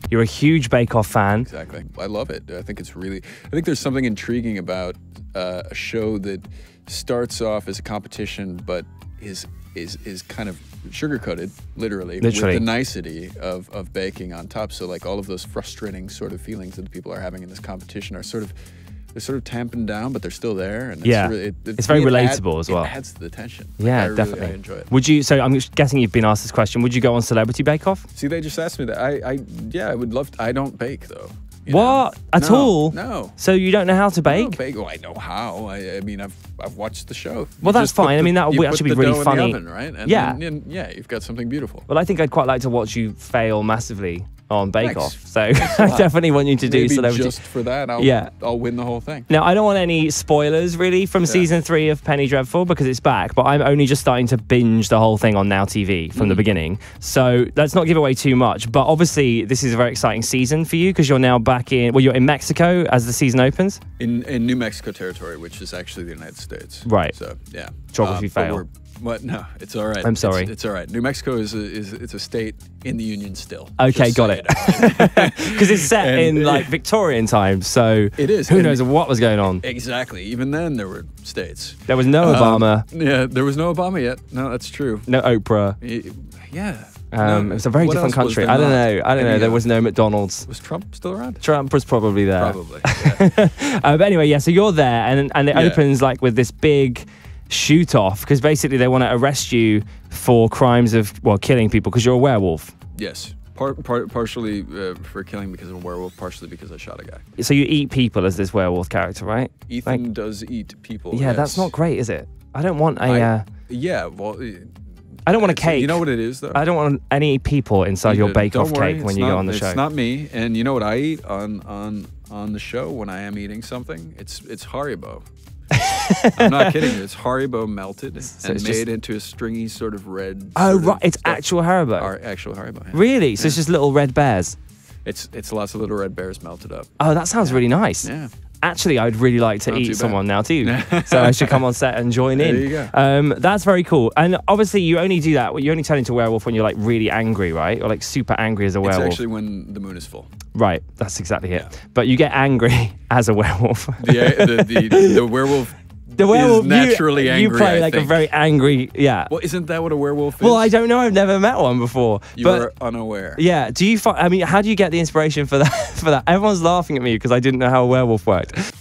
You're a huge Bake Off fan. Exactly. I love it. I think there's something intriguing about a show that starts off as a competition, but is kind of sugar-coated, literally, with the nicety of baking on top. So like all of those frustrating sort of feelings that people are having in this competition are they're sort of tamping down, but they're still there. And it's very relatable as well. It adds to the tension. Yeah, definitely. I enjoy it. Would you? So I'm guessing you've been asked this question. Would you go on Celebrity Bake Off? See, they just asked me that. I would love to. I don't bake though. What? At all? No. So you don't know how to bake? I don't bake. Well, I know how. I mean, I've watched the show. Well, that's fine. I mean, that would actually be really funny. In the oven, right? And then, you've got something beautiful. Well, I think I'd quite like to watch you fail massively on Bake Off. So I definitely want you to do Celebrity. Just for that, I'll win the whole thing. Now, I don't want any spoilers really from season 3 of Penny Dreadful because it's back, but I'm only just starting to binge the whole thing on Now TV from the beginning. So let's not give away too much. But obviously, this is a very exciting season for you because you're now back you're in Mexico as the season opens. In New Mexico territory, which is actually the United States. Right. So, yeah. Geography fail. What? No, it's all right. I'm sorry. It's all right. New Mexico is a state in the Union still. Okay, got it. Because it's set in like Victorian times, so it is. Who knows what was going on? Exactly. Even then, there were states. There was no Obama. Yeah, there was no Obama yet. No, that's true. No Oprah. Yeah. It was a very different country. I don't know. There was no McDonald's. Was Trump still around? Trump was probably there. Probably. Yeah. But anyway, yeah. So you're there, and it opens like with this big shoot off because basically they want to arrest you for crimes of killing people because you're a werewolf. Yes. Partially for killing because I'm a werewolf, partially because I shot a guy. So you eat people as this werewolf character, right? Ethan does eat people. Yeah, yes. That's not great, is it? I don't want a... I don't want a cake. You know what it is, though? I don't want any people inside your bake-off cake when you go on the show. It's not me. And you know what I eat on the show when I am eating something? It's Haribo. I'm not kidding you. It's Haribo melted and made into a stringy sort of red. Oh, right. It's actual Haribo. Actual Haribo. Yeah. Really? So it's just little red bears? It's lots of little red bears melted up. Oh, that sounds really nice. Yeah. Actually, I'd really like to eat someone now too. So I should come on set and join in. There you go. That's very cool. And obviously, you only do that. You only turn into a werewolf when you're like really angry, right? Or like super angry as a werewolf. It's actually when the moon is full. Right. That's exactly it. But you get angry as a werewolf. The werewolf. The werewolf is naturally angry. You play like a very angry, Well, isn't that what a werewolf is? Well, I don't know. I've never met one before. You're unaware. Yeah. Do you? I mean, how do you get the inspiration for that? Everyone's laughing at me because I didn't know how a werewolf worked.